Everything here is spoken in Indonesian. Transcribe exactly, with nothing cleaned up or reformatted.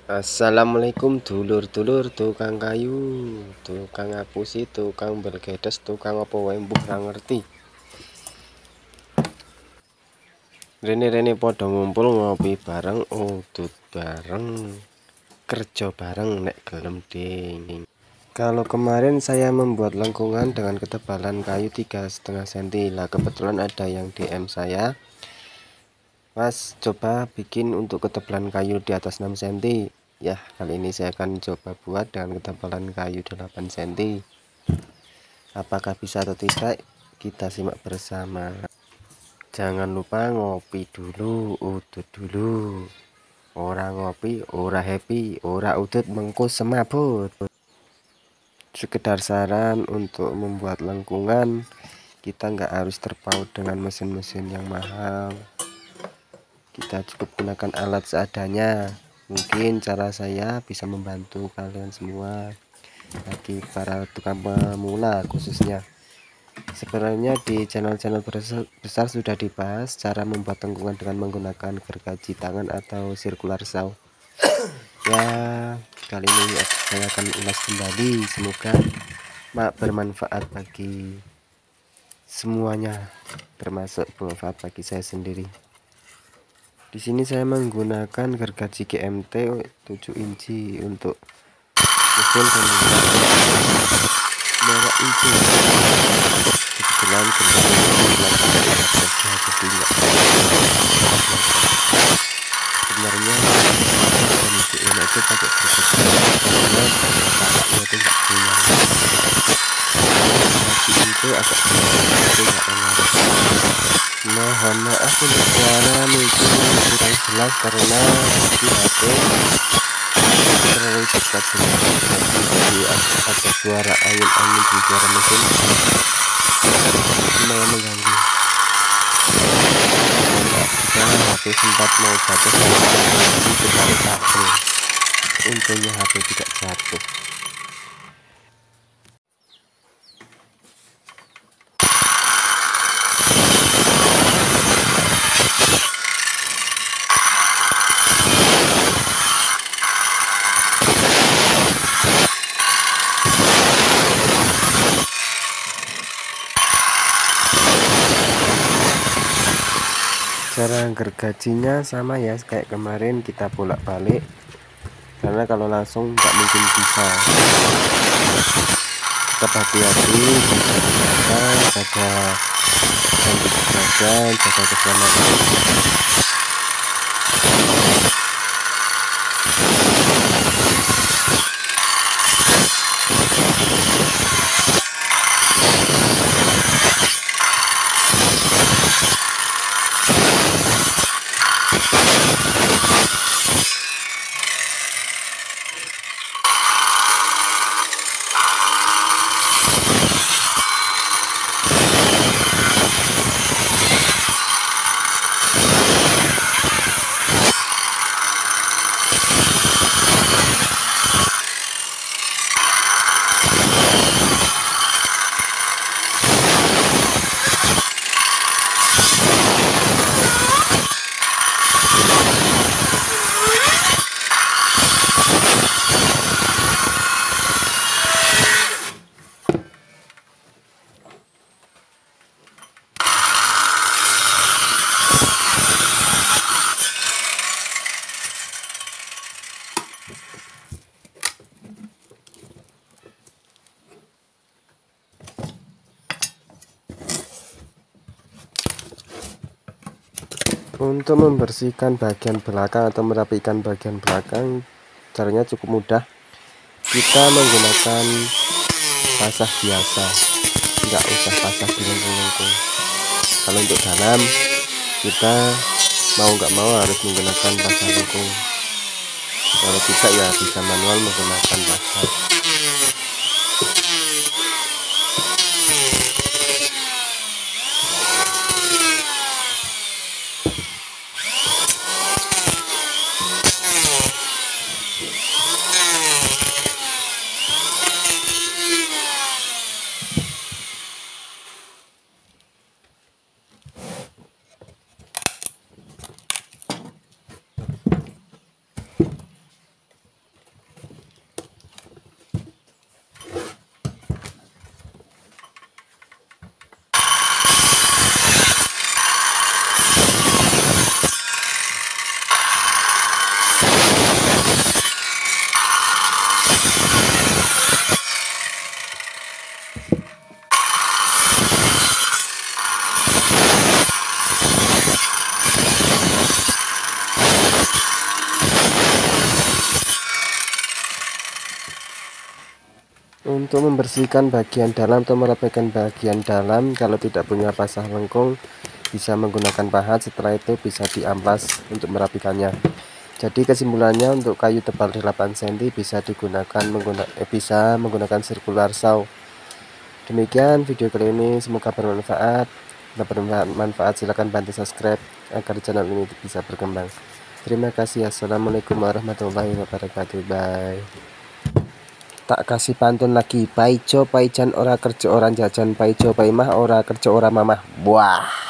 Assalamualaikum dulur-dulur tukang kayu, tukang ngapusi, tukang belgedes, tukang apa wae mbuh ra ngerti. Rene-rene padha ngumpul ngopi bareng, udut bareng, kerja bareng nek gelem ding. Kalau kemarin saya membuat lengkungan dengan ketebalan kayu tiga koma lima senti. Lah kebetulan ada yang D M saya, Mas, coba bikin untuk ketebalan kayu di atas enam senti. Ya, kali ini saya akan coba buat dengan ketebalan kayu delapan senti. Apakah bisa atau tidak? Kita simak bersama. Jangan lupa ngopi dulu, udut dulu. Ora ngopi, ora happy, ora udut mengko semabut. Sekedar saran untuk membuat lengkungan, kita nggak harus terpaut dengan mesin-mesin yang mahal. Kita cukup gunakan alat seadanya. Mungkin cara saya bisa membantu kalian semua, bagi para tukang pemula khususnya. Sebenarnya di channel-channel besar sudah dibahas cara membuat lengkungan dengan menggunakan gergaji tangan atau circular saw. Ya, kali ini saya akan ulas kembali. Semoga bermanfaat bagi semuanya, termasuk bermanfaat bagi saya sendiri. Di sini saya menggunakan gergaji G M T tujuh inci untuk mesin merah itu. Kebetulan gergaji sebenarnya ini itu pakai gergaji karena bapaknya itu nggak punya gergaji itu agak itu nggak pengaruh. Mohon maaf untuk suara mungkin kurang jelas karena di H P terlalu dekat dengan gergaji, jadi ada suara angin-angin di suara mesin lumayan mengganggu. Jika H P sempat mau jatuh ditarik kabel, untungnya H P tidak jatuh. Cara gergajinya sama ya kayak kemarin, kita bolak-balik karena kalau langsung nggak mungkin bisa. Tetap hati-hati, jaga jaga cantik badan, jaga keselamatan. Untuk membersihkan bagian belakang atau merapikan bagian belakang, caranya cukup mudah. Kita menggunakan pasah biasa, nggak usah pasah di lengkung-lengkung. Kalau untuk dalam, kita mau nggak mau harus menggunakan pasah lengkung. Kalau tidak ya bisa manual menggunakan pasah. Untuk membersihkan bagian dalam atau merapikan bagian dalam, kalau tidak punya pasah lengkung bisa menggunakan pahat. Setelah itu bisa diamplas untuk merapikannya. Jadi kesimpulannya, untuk kayu tebal delapan sentimeter bisa digunakan menggunakan eh, bisa menggunakan circular saw. Demikian video kali ini, semoga bermanfaat. Jika bermanfaat silahkan bantu subscribe agar channel ini bisa berkembang. Terima kasih. Assalamualaikum warahmatullahi wabarakatuh. Bye. Tak kasih pantun lagi. Paijo paijan ora kerja orang jajan, paijo paimah ora kerja ora mamah. Wah.